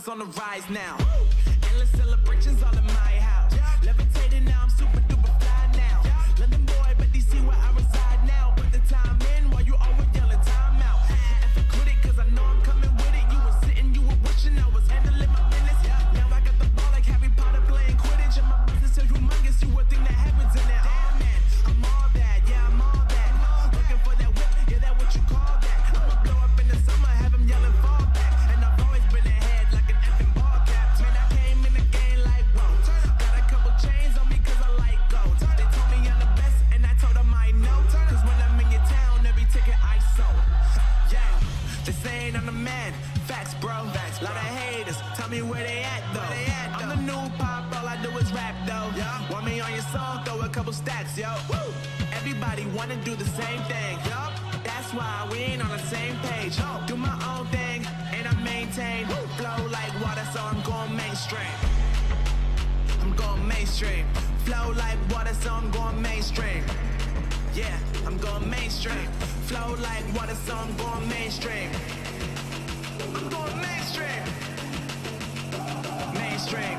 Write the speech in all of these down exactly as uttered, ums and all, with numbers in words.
is on the rise now. Endless celebrations all in my house. Levitating now, I'm super duper fly now. London boy, but D C where I reside now. Put the time in while you always yelling time out. And for quit it, cause I know I'm coming with it. You were sitting, you were wishing I was handling my business. Now I got the ball like Harry Potter playing Quidditch. And my business is humongous, you would think that happens in it. Damn man, I'm all that, yeah, I'm all that. Looking for that whip, yeah, that what you call that. I'ma blow up in the summer, have him yelling fall back. And I've always been ahead like an effing ball cap. Man, I came in the game like, whoa. Got a couple chains on me cause I like gold. They told me I'm the best and I told them I know. Cause when I'm in your town, every ticket I sold. Yeah, they saying I'm the man. Facts, bro. Facts, lot of haters. Tell me where they at though. They at, I'm the new pop, all I do is rap though. Yeah. Want me on your song, throw a couple stacks, yo. Woo. Everybody wanna do the same thing. Yup. That's why we ain't on the same page. No. Do my own thing and I maintain. Woo. Flow like water, so I'm going mainstream. I'm going mainstream. Flow like water, so I'm going mainstream. Yeah, I'm going mainstream. Flow like water, so I'm going mainstream. I'm going mainstream. Mainstream.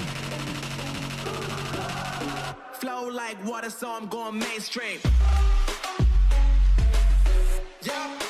Flow like water, so I'm going mainstream. Yeah.